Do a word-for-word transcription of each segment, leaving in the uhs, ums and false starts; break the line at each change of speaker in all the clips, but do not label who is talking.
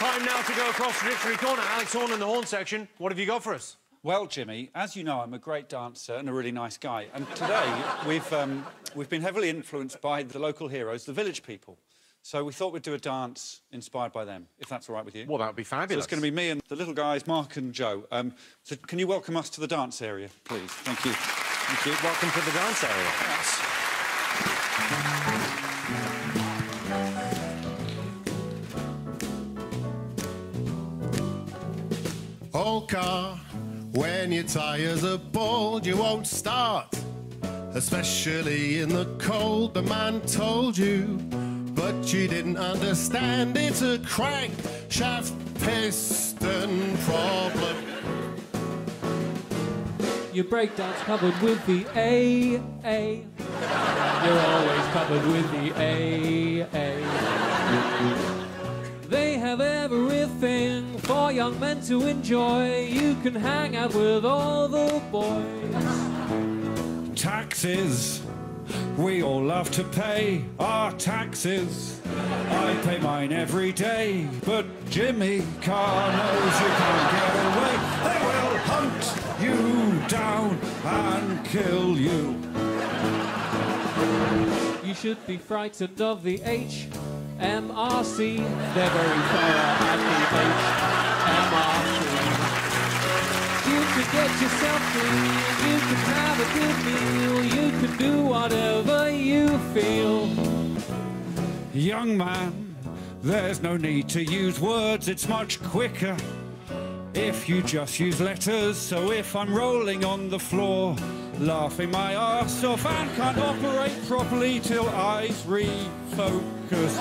Time now to go across the Dictionary Corner. Alex Horne in the Horne Section. What have you got for us?
Well, Jimmy, as you know, I'm a great dancer and a really nice guy. And today, we've, um, we've been heavily influenced by the local heroes, the village people. So we thought we'd do a dance inspired by them, if that's all right with you.
Well, that would be fabulous.
So it's going to be me and the little guys, Mark and Joe. Um, so can you welcome us to the dance area, please? Thank you. Thank you.
Welcome to the dance area.
Yes.
Old car, when your tyres are bald, you won't start, especially in the cold. The man told you, but you didn't understand. It's a crankshaft piston problem.
Your breakdown's covered with the A, A. You're always covered with the A, A. They have everything for young men to enjoy. You can hang out with all the boys.
Taxes, we all love to pay our taxes. I pay mine every day, but Jimmy Carr knows you can't get away. They will hunt you down and kill you.
You should be frightened of the H M R C. They're very thorough at the H M R C. You can get yourself clean, you can have a good meal, you can do whatever you feel.
Young man, there's no need to use words, it's much quicker if you just use letters. So if I'm rolling on the floor, laughing my arse off and can't operate properly till eyes refocus,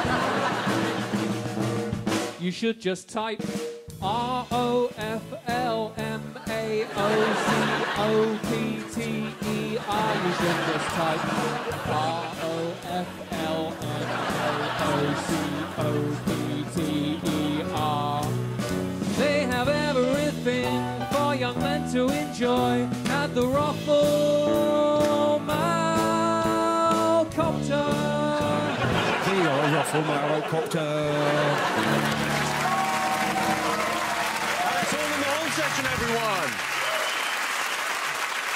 you should just type R O F L M A O C O P T E R. You should just type R O F L M A O C O P T E R. They have everything for young men to enjoy at the Ruffle Malcopter.
the Ruffle Malcopter.
Alex Horne in the Horne Section, everyone.